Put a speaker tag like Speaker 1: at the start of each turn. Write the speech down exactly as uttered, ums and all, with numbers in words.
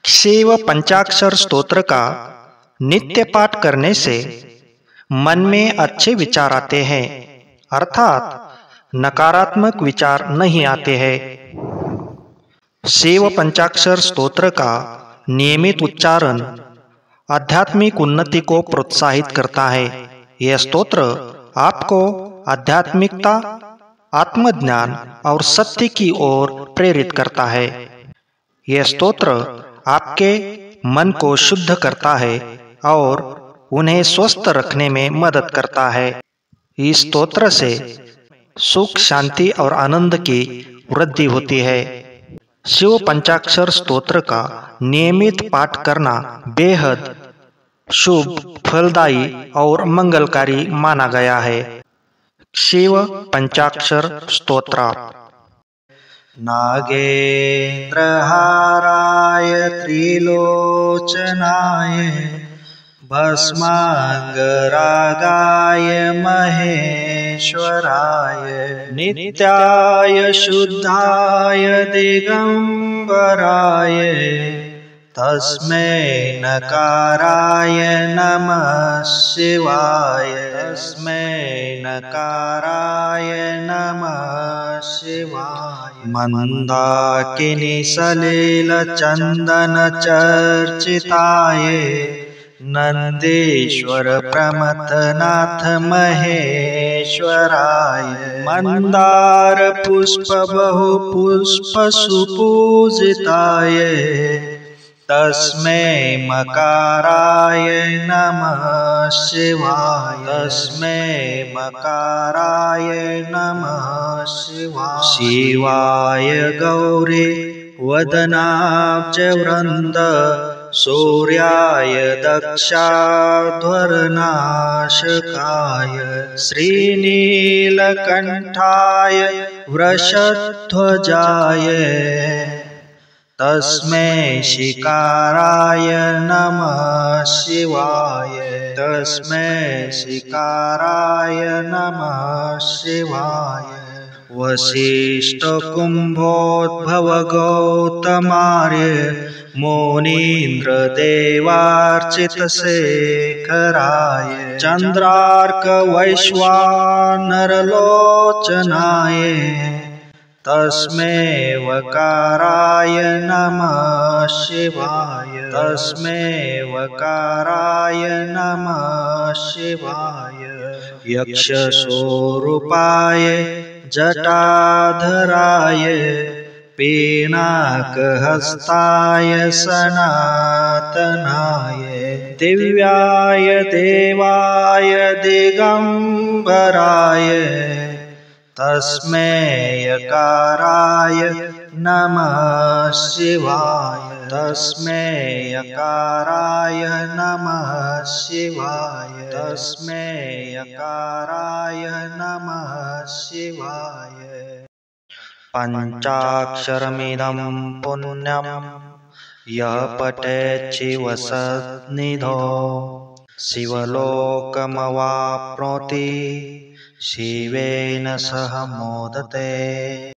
Speaker 1: शिव पंचाक्षर स्तोत्र का नित्य पाठ करने से मन में अच्छे विचार आते हैं, अर्थात नकारात्मक विचार नहीं आते हैं। शिव पंचाक्षर स्तोत्र का नियमित उच्चारण आध्यात्मिक उन्नति को प्रोत्साहित करता है। यह स्तोत्र आपको आध्यात्मिकता, आत्मज्ञान और सत्य की ओर प्रेरित करता है। यह स्तोत्र आपके मन को शुद्ध करता है और उन्हें स्वस्थ रखने में मदद करता है। इस स्तोत्र से सुख, शांति और आनंद की वृद्धि होती है। शिव पंचाक्षर स्तोत्र का नियमित पाठ करना बेहद शुभ, फलदायी और मंगलकारी माना गया है। शिव पंचाक्षर स्तोत्र।
Speaker 2: नागेन्द्रहाराय त्रिलोचनाय भस्मांगरागाय महेश्वराय नित्याय शुद्धाय दिगंबराय तस्मै नकाराय नमः शिवाय। तस्मै नकाराय नमः शिवाय। मंदाकिनी सलिल चंदन चर्चिताय नंदीश्वर प्रमथनाथ महेश्वराय मंदार पुष्प बहु पुष्प सुपूजिताय तस्मै मकाराय नमः शिवाय। तस्मै मकाराय नमः शिवाय। शिवाय गौरी वदनाब्जवृन्द सूर्याय दक्षाध्वरनाशकाय श्रीनीलकण्ठाय वृषध्वजाय तस्मै शिकाराय नमः शिवाय। तस्मै शिकाराय नमः शिवाय। वसिष्ठकुम्भोद्भव गौतमार्य मुनीन्द्रदेवार्चितशेखराय चन्द्रार्क वैश्वानरलोचनाय तस्मै वकाराय नमः शिवाय। तस्मै वकाराय नमः शिवाय। यक्षस्वरूपाय जटाधराय पिनाकहस्ताय सनातनाय दिव्याय देवाय दिगंबराय तस्मै यकाराय नमः शिवाय। तस्मै यकाराय नमः शिवाय। तस्मै यकाराय नमः शिवाय।
Speaker 1: पंचाक्षरमिदं पुण्यं यः पठेत् शिवसन्निधौ शिवलोकमवाप्नोति शिवेन सह मोदते।